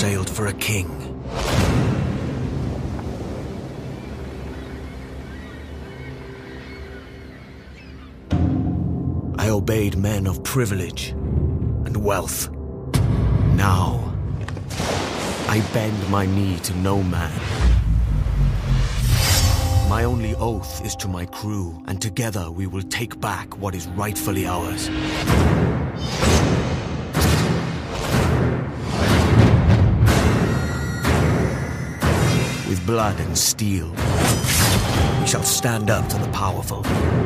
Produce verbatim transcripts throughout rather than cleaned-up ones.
sailed for a king. I obeyed men of privilege and wealth. Now, I bend my knee to no man. My only oath is to my crew, and together we will take back what is rightfully ours. With blood and steel, we shall stand up to the powerful.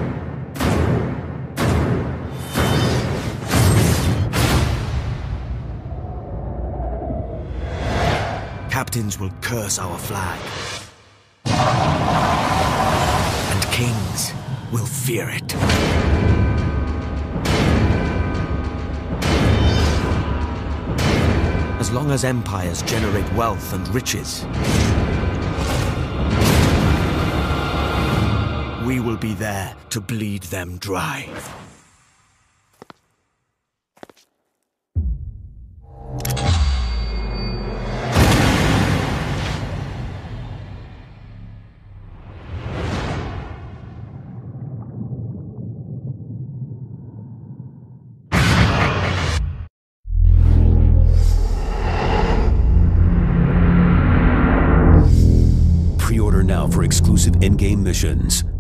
Captains will curse our flag, and kings will fear it. As long as empires generate wealth and riches, we will be there to bleed them dry. Pre-order now for exclusive in-game missions.